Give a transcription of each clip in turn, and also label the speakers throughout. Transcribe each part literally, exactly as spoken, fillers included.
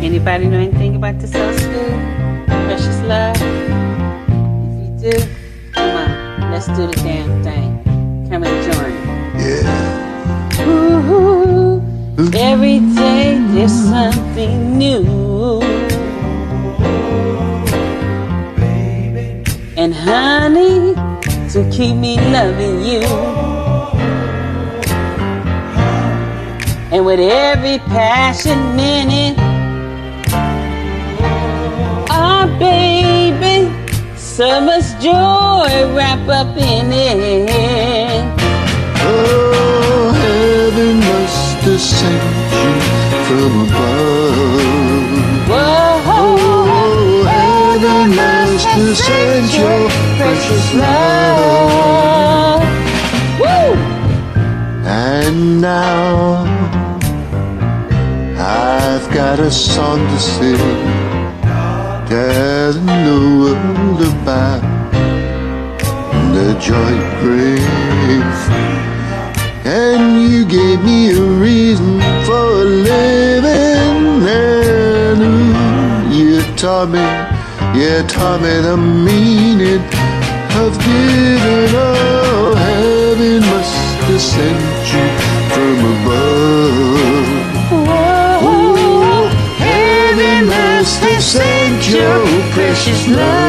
Speaker 1: Anybody know anything about this old school? Precious Love? If you do, come on, let's do the damn thing. Come and join me.
Speaker 2: Yeah.
Speaker 1: Ooh, every day there's something new. And honey, to keep me loving you. And with every passion minute, ah, baby, so much joy wrapped up in it.
Speaker 2: Oh, heaven must have sent you from above.
Speaker 1: Whoa,
Speaker 2: oh, heaven must have sent your precious love.
Speaker 1: Woo!
Speaker 2: And now I've got a song to sing, telling the world about the joy it brings. And you gave me a reason for living, and ooh, you taught me, you taught me the meaning of giving. Oh, heaven must have sent you from above.
Speaker 1: Whoa,
Speaker 2: heaven must have sent your precious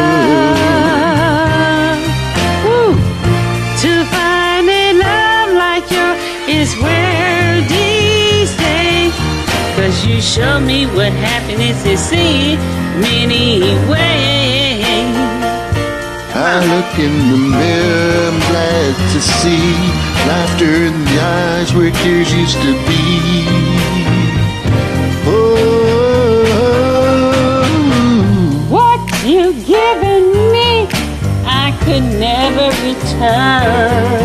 Speaker 2: love.
Speaker 1: Woo. To find a love like yours is where these days, 'cause you show me what happiness is in many ways.
Speaker 2: I look in the mirror, I'm glad to see laughter in the eyes where tears used to be. Oh,
Speaker 1: what you given me, I could never return.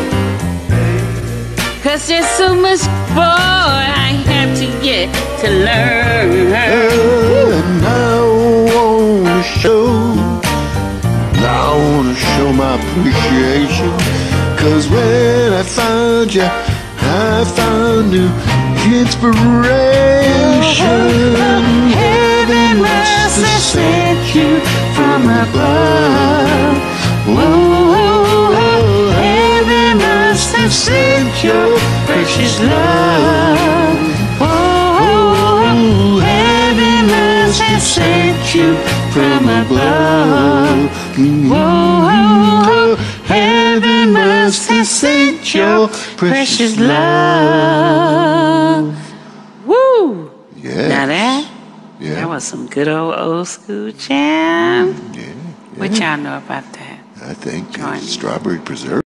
Speaker 1: 'Cause there's so much more I have to get to learn.
Speaker 2: and I wanna show, I wanna show my appreciation. 'Cause when I found you, I found new inspiration.
Speaker 1: Heaven must have sent you from above. Whoa, heaven must have sent your precious love. Whoa, heaven must have sent you from above. Whoa, heaven must have sent your precious love. Woo!
Speaker 2: Yes.
Speaker 1: Now that,
Speaker 2: Yeah.
Speaker 1: that was some good old old school jam.
Speaker 2: Yeah,
Speaker 1: What
Speaker 2: yeah.
Speaker 1: y'all know about that?
Speaker 2: I think
Speaker 1: Join me.
Speaker 2: strawberry preserve.